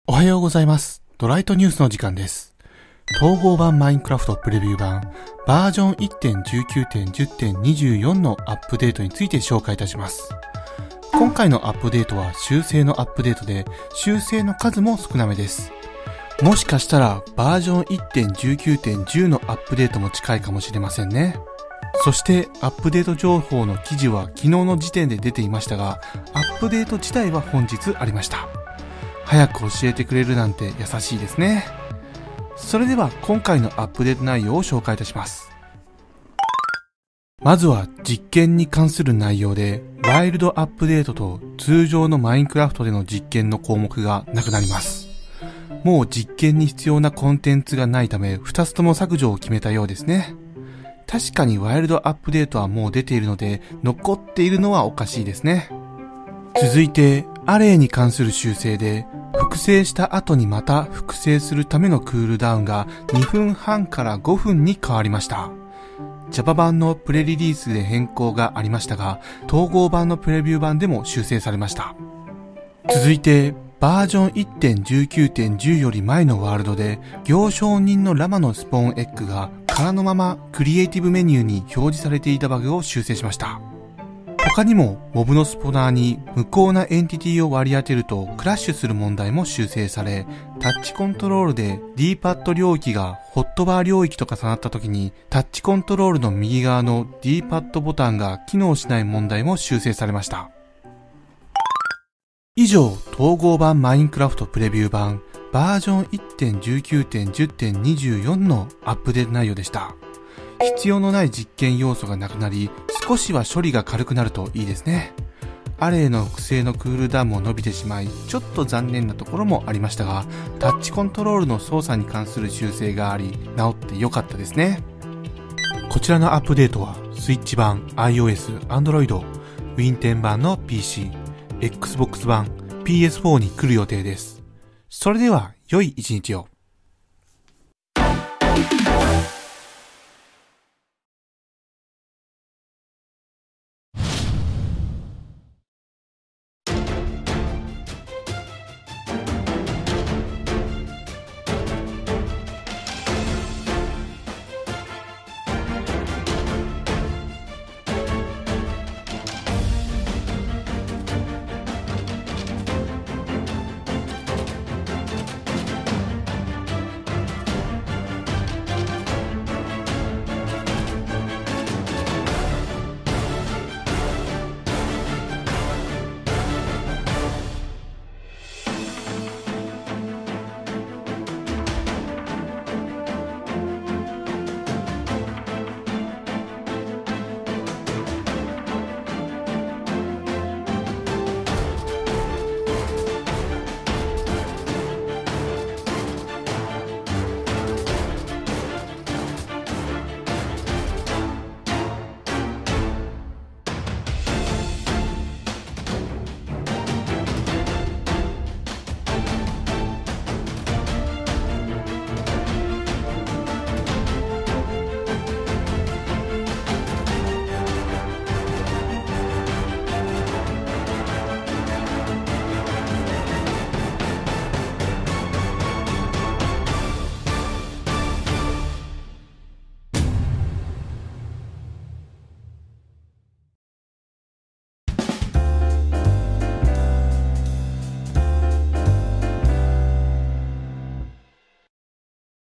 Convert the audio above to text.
おはようございます。ドライトニュースの時間です。統合版マインクラフトプレビュー版バージョン 1.19.10.24 のアップデートについて紹介いたします。今回のアップデートは修正のアップデートで、修正の数も少なめです。もしかしたらバージョン 1.19.10 のアップデートも近いかもしれませんね。そしてアップデート情報の記事は昨日の時点で出ていましたが、アップデート自体は本日ありました。早く教えてくれるなんて優しいですね。それでは今回のアップデート内容を紹介いたします。まずは実験に関する内容で、ワイルドアップデートと通常のマインクラフトでの実験の項目がなくなります。もう実験に必要なコンテンツがないため、2つとも削除を決めたようですね。確かにワイルドアップデートはもう出ているので、残っているのはおかしいですね。続いて、アレイに関する修正で、複製した後にまた複製するためのクールダウンが2分半から5分に変わりました。Java 版のプレリリースで変更がありましたが、統合版のプレビュー版でも修正されました。続いて、バージョン 1.19.10 より前のワールドで、行商人のラマのスポーンエッグが空のままクリエイティブメニューに表示されていたバグを修正しました。他にも、モブのスポナーに無効なエンティティを割り当てるとクラッシュする問題も修正され、タッチコントロールで D-PAD 領域がホットバー領域と重なった時に、タッチコントロールの右側の D-PAD ボタンが機能しない問題も修正されました。以上、統合版マインクラフトプレビュー版バージョン 1.19.10.24 のアップデート内容でした。必要のない実験要素がなくなり、少しは処理が軽くなるといいですね。アレイの複製のクールダウンも伸びてしまい、ちょっと残念なところもありましたが、タッチコントロールの操作に関する修正があり、直ってよかったですね。こちらのアップデートは、スイッチ版、iOS、Android、Win10 版の PC、Xbox 版、PS4 に来る予定です。それでは、良い一日を。